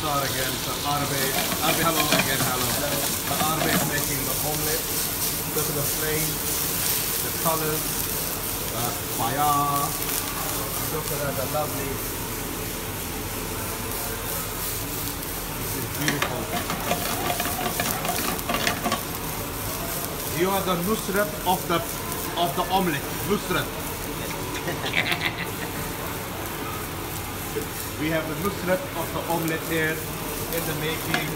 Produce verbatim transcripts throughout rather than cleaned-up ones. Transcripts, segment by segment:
star again. So Arbe, Arbe, hello again, hello. So Arbe is making the omelette. Look at the flame, the colors, the fire. Look at that, the lovely. This is beautiful. You are the Nusrat of the of the omelette. Nusrat. We have the Nusrat of the omelette here in the making.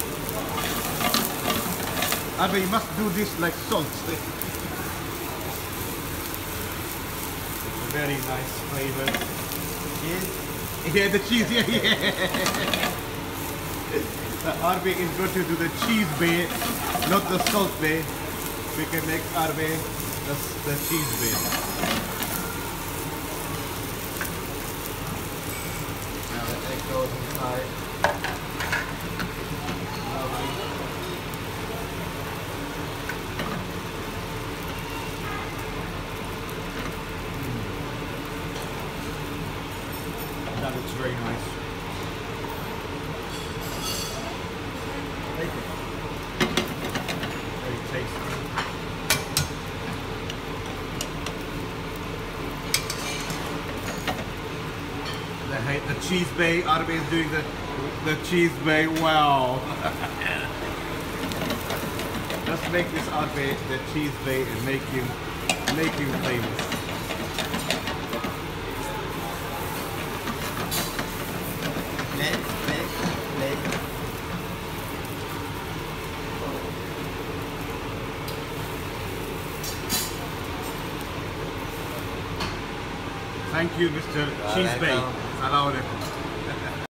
I mean, you must do this like salt. It's a very nice flavor. Cheese? Yeah, the cheese, yeah, yeah. The Arbe is going to do the cheese bay, not the salt bay. We can make Arbe the, the cheese bay. Now the egg goes inside. Lovely. Mm. That looks very nice. Take it. Very tasty. The, the cheese bay, Arbe is doing the the cheese bay. Wow. Let's make this Arbe the cheese bay and make him make him famous. Play, play, play. Thank you, Mister Cheese Bay. Assalamu alaikum.